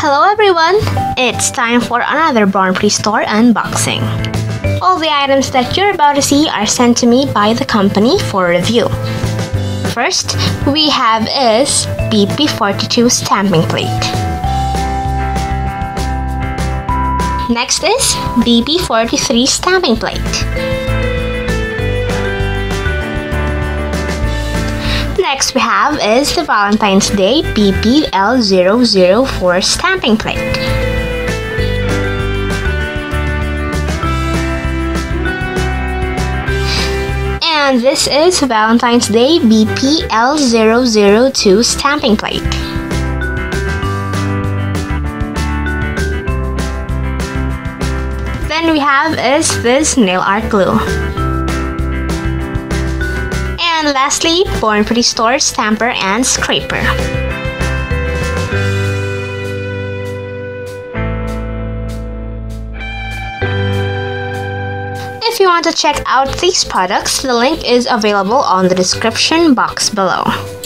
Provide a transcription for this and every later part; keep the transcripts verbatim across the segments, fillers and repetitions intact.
Hello everyone! It's time for another BornPrettyStore unboxing. All the items that you're about to see are sent to me by the company for review. First, we have is B P forty-two stamping plate. Next is B P forty-three stamping plate. Next we have is the Valentine's Day B P L zero zero four stamping plate. And this is Valentine's Day B P L zero zero two stamping plate. Then we have is this nail art glue. And lastly, BornPrettyStore stamper and scraper. If you want to check out these products, the link is available on the description box below.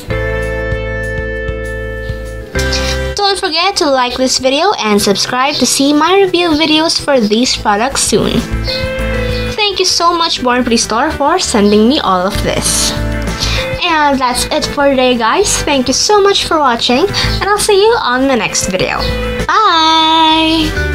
Don't forget to like this video and subscribe to see my review videos for these products soon. Thank you so much BornPrettyStore for sending me all of this. And that's it for today, guys. Thank you so much for watching, and I'll see you on the next video. Bye!